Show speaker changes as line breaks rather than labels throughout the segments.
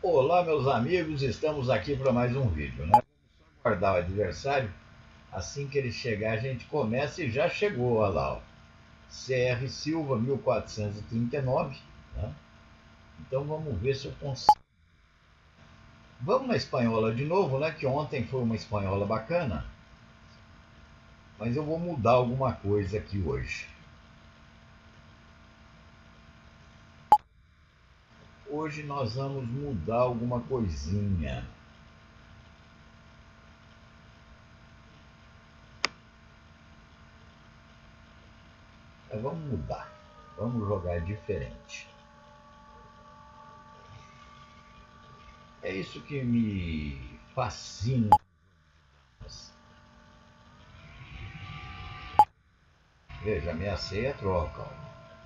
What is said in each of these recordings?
Olá, meus amigos, estamos aqui para mais um vídeo, né? Vamos guardar o adversário. Assim que ele chegar, a gente começa e já chegou, olha lá, ó. CR Silva 1439, né? Então vamos ver se eu consigo. Vamos na espanhola de novo, né? Que ontem foi uma espanhola bacana. Mas eu vou mudar alguma coisa aqui hoje. Hoje nós vamos mudar alguma coisinha. Vamos mudar. Vamos jogar diferente. É isso que me fascina. Veja, ameacei a troca. Ó.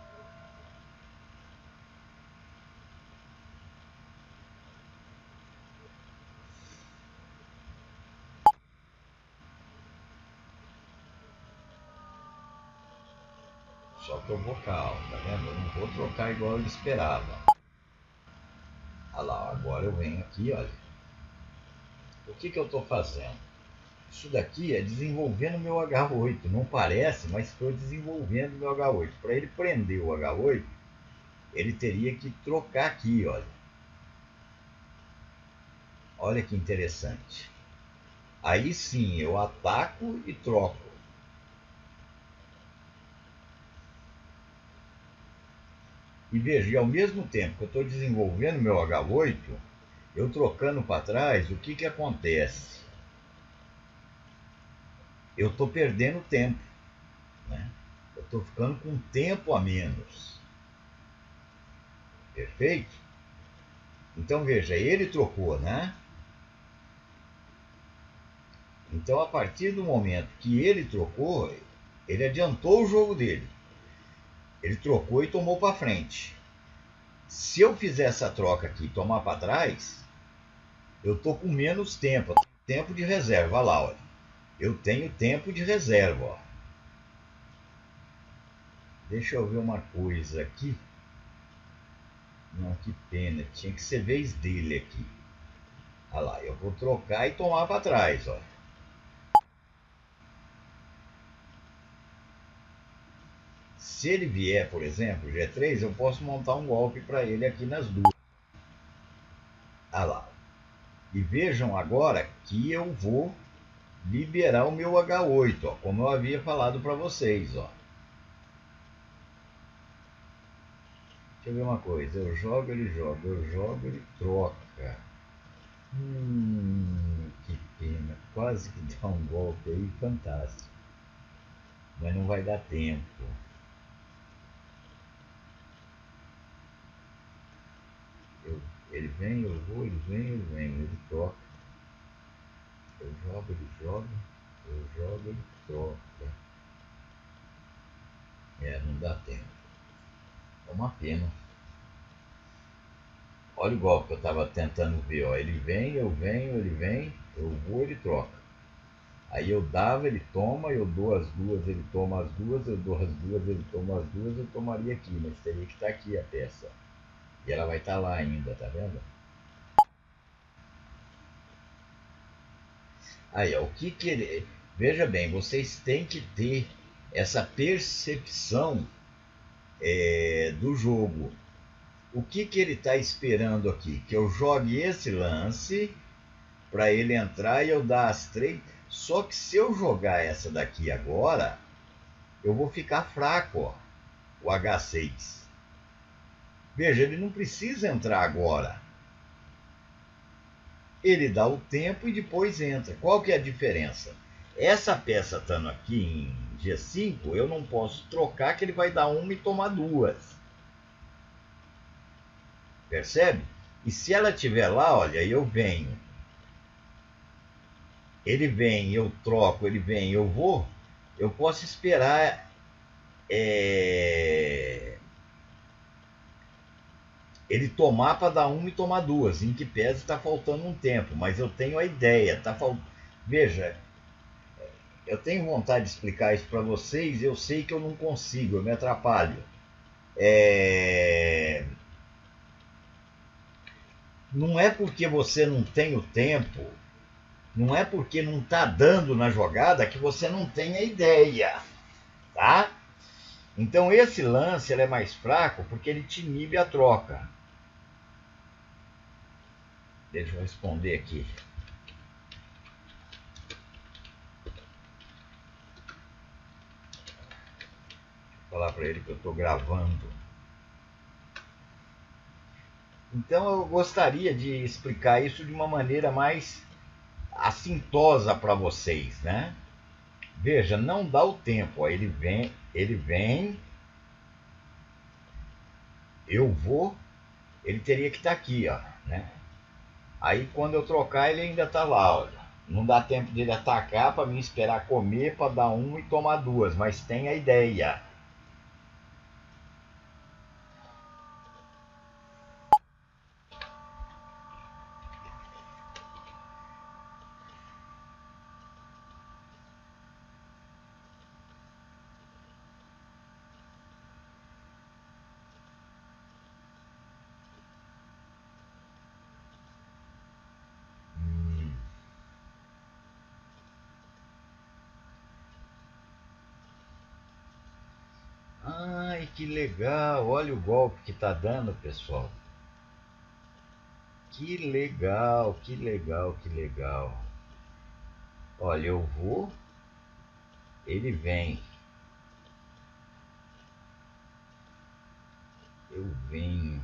Só que eu vou calmo, tá vendo? Eu não vou trocar igual eu esperava. Olha lá, agora eu venho aqui, olha. O que eu estou fazendo? Isso daqui é desenvolvendo meu H8. Não parece, mas estou desenvolvendo meu H8. Para ele prender o H8, ele teria que trocar aqui, olha. Olha que interessante. Aí sim, eu ataco e troco. E veja, ao mesmo tempo que eu estou desenvolvendo meu H8, eu trocando para trás, o que acontece? Eu estou perdendo tempo, né? Eu estou ficando com tempo a menos. Perfeito? Então veja, ele trocou, né? Então a partir do momento que ele trocou, ele adiantou o jogo dele. Ele trocou e tomou para frente. Se eu fizer essa troca aqui e tomar para trás, eu estou com menos tempo. Tempo de reserva, olha lá, olha. Eu tenho tempo de reserva, ó. Deixa eu ver uma coisa aqui. Não, que pena. Tinha que ser vez dele aqui. Olha lá, eu vou trocar e tomar para trás, ó. Se ele vier, por exemplo, G3, eu posso montar um golpe para ele aqui nas duas. Olha lá. E vejam agora que eu vou liberar o meu H8, ó, como eu havia falado para vocês, ó. Deixa eu ver uma coisa. Eu jogo, ele joga. Eu jogo, ele troca. Que pena. Quase que dá um golpe aí fantástico. Mas não vai dar tempo. Ele vem, eu vou, ele vem, ele troca. Eu jogo, ele joga. Eu jogo, ele troca. Não dá tempo. É uma pena. Olha o golpe que eu estava tentando ver. Ó. Ele vem, eu venho, ele vem, eu vou, ele troca. Aí eu dava, ele toma, eu dou as duas, ele toma as duas, eu dou as duas, ele toma as duas, eu tomaria aqui, mas teria que estar aqui a peça. E ela vai estar lá ainda, tá vendo? Aí, ó, o que ele... Veja bem, vocês têm que ter essa percepção do jogo. O que ele está esperando aqui? Que eu jogue esse lance para ele entrar e eu dar as três. Só que se eu jogar essa daqui agora, eu vou ficar fraco, ó, o H6. Veja, ele não precisa entrar agora. Ele dá o tempo e depois entra. Qual que é a diferença? Essa peça estando aqui em G5, eu não posso trocar que ele vai dar uma e tomar duas. Percebe? E se ela estiver lá, olha, eu venho. Ele vem, eu troco, ele vem, eu vou. Eu posso esperar ele tomar para dar uma e tomar duas, em que pese está faltando um tempo, mas eu tenho a ideia. Veja, eu tenho vontade de explicar isso para vocês, eu sei que eu não consigo, eu me atrapalho. Não é porque você não tem o tempo, não é porque não está dando na jogada que você não tem a ideia, tá? Então esse lance ele é mais fraco porque ele te inibe a troca. Deixa eu responder aqui. Vou falar para ele que eu estou gravando. Então eu gostaria de explicar isso de uma maneira mais assintosa para vocês, né? Veja, não dá o tempo. Ó, ele vem, eu vou, ele teria que estar aqui, ó, né? Aí quando eu trocar ele ainda está lá, olha. Não dá tempo dele atacar para mim esperar comer para dar uma e tomar duas, mas tem a ideia. Ai, que legal! Olha o golpe que tá dando, pessoal. Que legal, que legal, que legal. Olha, eu vou, ele vem. Eu venho.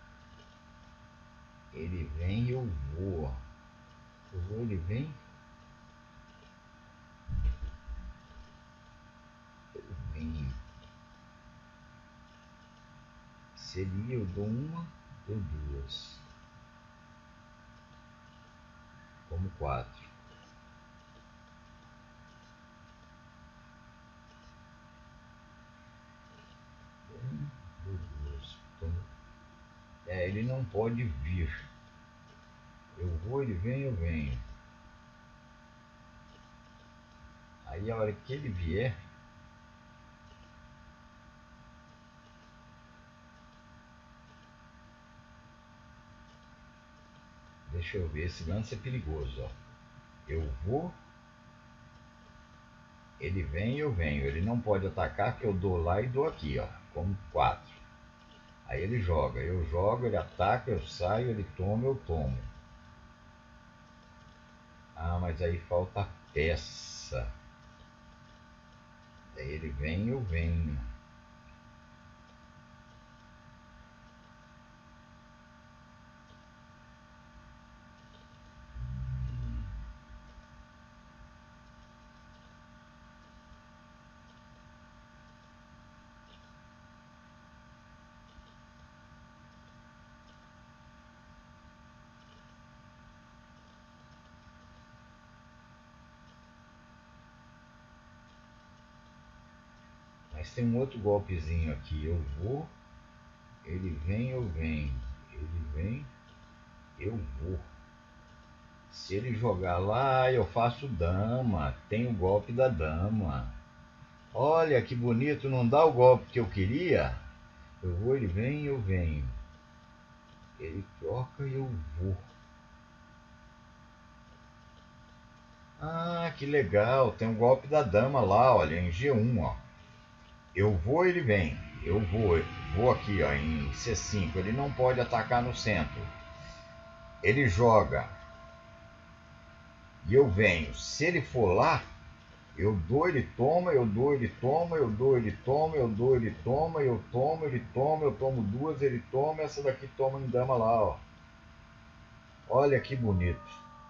Ele vem, eu vou. Eu vou, ele vem. Eu venho. Se ele ir, eu dou uma, dou duas. Como quatro. Um, dou duas. Ele não pode vir. Eu vou, ele vem, eu venho. Aí a hora que ele vier, deixa eu ver, esse lance é perigoso, ó. Eu vou, ele vem, eu venho. Ele não pode atacar que eu dou lá e dou aqui, ó, como quatro. Aí ele joga, eu jogo, ele ataca, eu saio, ele toma, eu tomo. Ah, mas aí falta a peça. Aí ele vem, eu venho. Mas tem um outro golpezinho aqui. Eu vou, ele vem, eu venho. Ele vem, eu vou. Se ele jogar lá, eu faço dama. Tem o golpe da dama. Olha que bonito, não dá o golpe que eu queria? Eu vou, ele vem, eu venho. Ele troca e eu vou. Ah, que legal. Tem um golpe da dama lá, olha, em G1, ó. Eu vou, ele vem. Eu vou aqui, ó, em C5. Ele não pode atacar no centro. Ele joga e eu venho. Se ele for lá, eu dou, ele toma, eu dou, ele toma, eu dou, ele toma, eu dou, ele toma, eu tomo, ele toma, eu tomo duas, ele toma, essa daqui toma em dama lá, ó. Olha que bonito.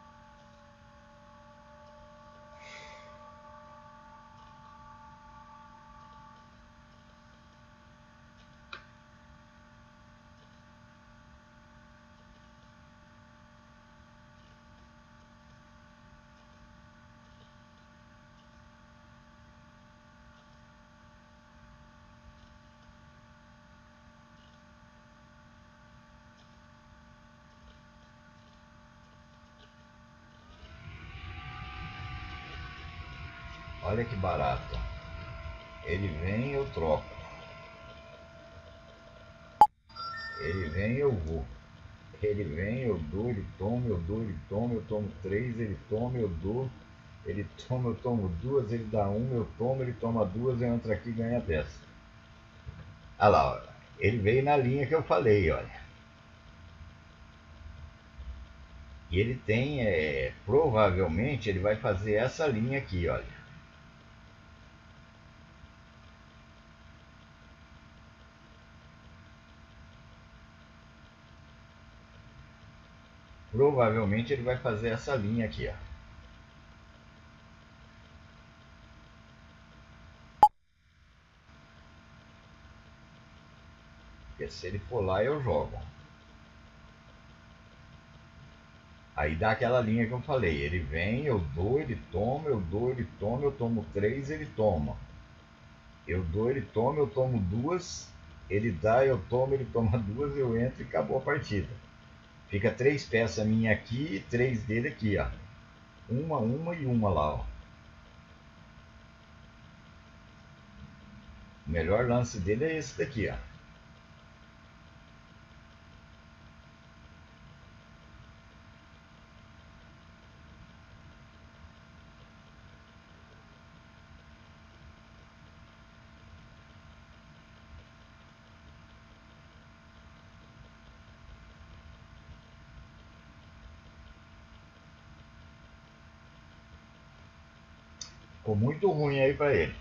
Olha que barato. Ele vem, eu troco. Ele vem, eu vou. Ele vem, eu dou, ele toma, eu dou, ele toma, eu tomo três, ele toma, eu dou, ele toma, eu tomo duas, ele dá uma, eu tomo, ele toma duas, eu entro aqui e ganho a peça. Olha lá, ó. Ele veio na linha que eu falei, olha. E ele tem, provavelmente, ele vai fazer essa linha aqui, olha. Provavelmente ele vai fazer essa linha aqui, ó. Porque se ele for lá, eu jogo. Aí dá aquela linha que eu falei. Ele vem, eu dou, ele toma, eu dou, ele toma, eu tomo três, ele toma. Eu dou, ele toma, eu tomo duas, ele dá, eu tomo, ele toma duas, eu entro e acabou a partida. Fica três peças minha aqui e três dele aqui, ó. Uma e uma lá, ó. O melhor lance dele é esse daqui, ó. Ficou muito ruim aí pra ele.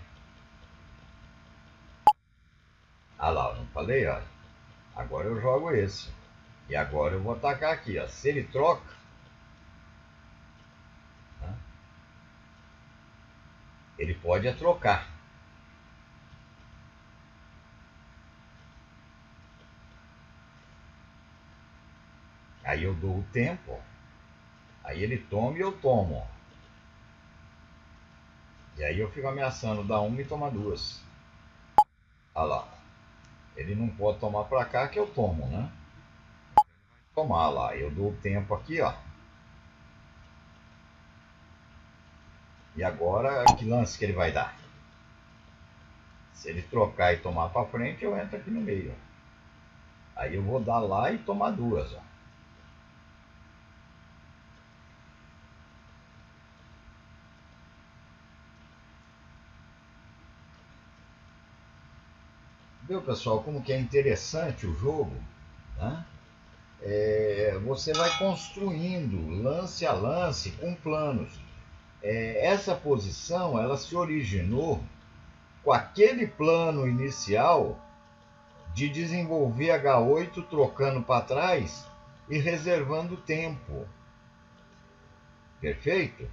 Ah lá, eu não falei, ó. Agora eu jogo esse. E agora eu vou atacar aqui, ó. Se ele troca, né, ele pode trocar. Aí eu dou o tempo, ó. Aí ele toma e eu tomo, ó. E aí eu fico ameaçando dar uma e tomar duas. Olha lá. Ele não pode tomar pra cá que eu tomo, né? Tomar lá. Eu dou o tempo aqui, ó. E agora, que lance que ele vai dar? Se ele trocar e tomar pra frente, eu entro aqui no meio. Aí eu vou dar lá e tomar duas, ó. Viu, pessoal, como que é interessante o jogo, né? Você vai construindo lance a lance com planos. Essa posição ela se originou com aquele plano inicial de desenvolver H8 trocando para trás e reservando tempo. Perfeito?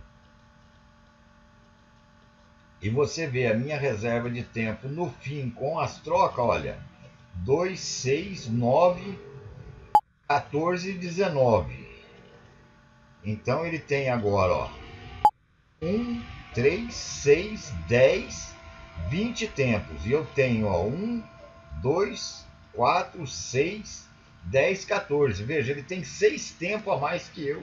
E você vê a minha reserva de tempo no fim com as trocas, olha, 2, 6, 9, 14 e 19. Então ele tem agora, ó, 1, 3, 6, 10, 20 tempos. E eu tenho, ó, 1, 2, 4, 6, 10, 14. Veja, ele tem 6 tempos a mais que eu.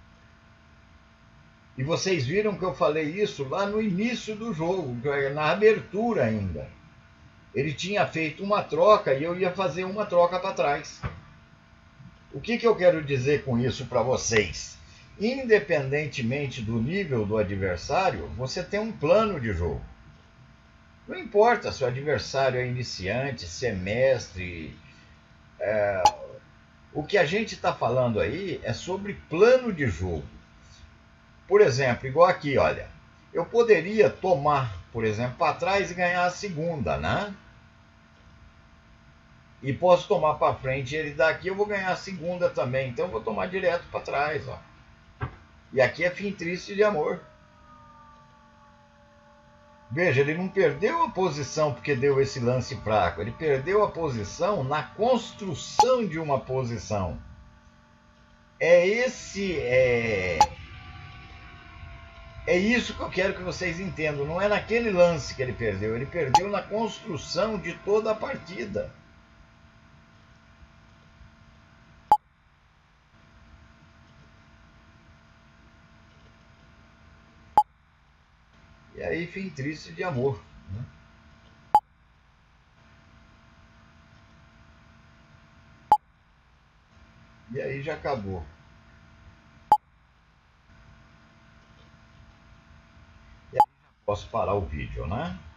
E vocês viram que eu falei isso lá no início do jogo, na abertura ainda. Ele tinha feito uma troca e eu ia fazer uma troca para trás. O que eu quero dizer com isso para vocês? Independentemente do nível do adversário, você tem um plano de jogo. Não importa se o adversário é iniciante, se é mestre. O que a gente está falando aí é sobre plano de jogo. Por exemplo, igual aqui, olha. Eu poderia tomar, por exemplo, para trás e ganhar a segunda, né? E posso tomar para frente ele daqui, eu vou ganhar a segunda também. Então eu vou tomar direto para trás, ó. E aqui é fim triste de amor. Veja, ele não perdeu a posição porque deu esse lance fraco. Ele perdeu a posição na construção de uma posição. É isso que eu quero que vocês entendam. Não é naquele lance que ele perdeu. Ele perdeu na construção de toda a partida. E aí, fim triste de amor, né? E aí já acabou. Posso parar o vídeo, né?